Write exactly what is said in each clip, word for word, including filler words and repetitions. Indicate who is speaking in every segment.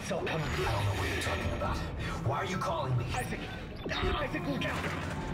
Speaker 1: cell coming.
Speaker 2: I don't know what you're talking about. Why are you calling me?
Speaker 1: Isaac! Isaac, look out!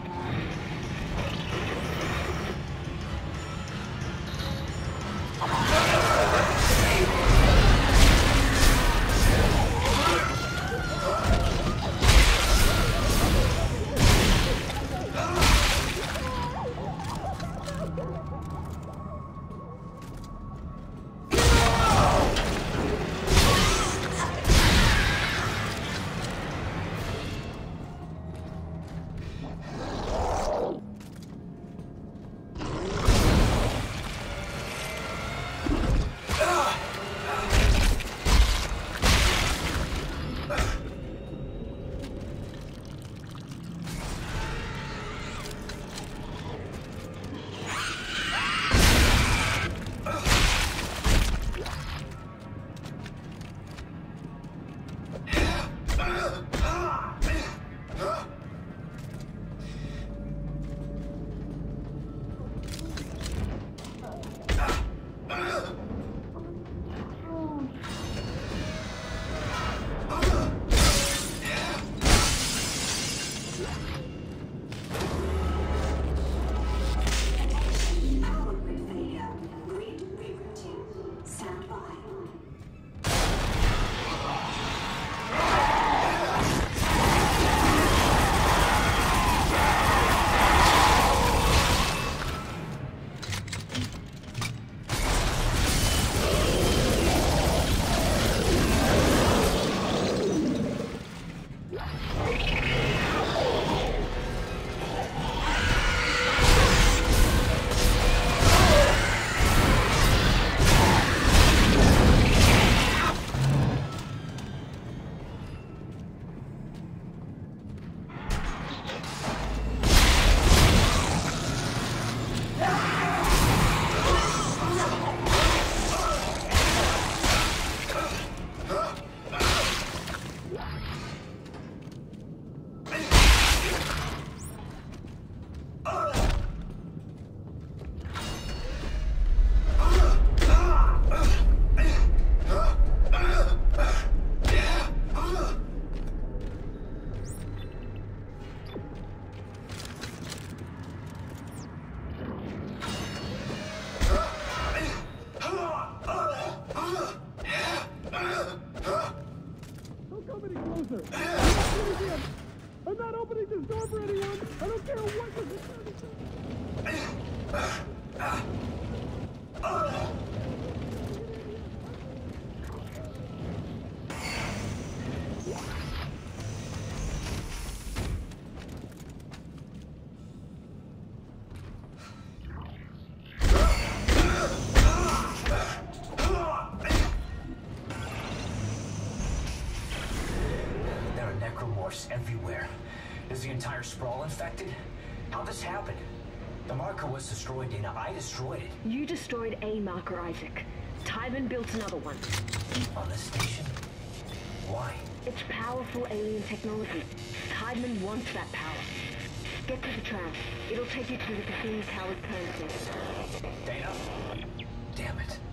Speaker 3: I'm not opening this door for anyone! I don't care what this is!
Speaker 2: Everywhere. Is the entire sprawl infected? How'd this happen? The marker was destroyed, Dana. I destroyed it.
Speaker 4: You destroyed a marker, Isaac. Tiedemann built another one.
Speaker 2: On the station? Why?
Speaker 4: It's powerful alien technology. Tiedemann wants that power. Get to the tram. It'll take you to the Cassini Tower's turn station.
Speaker 2: Dana? Damn it.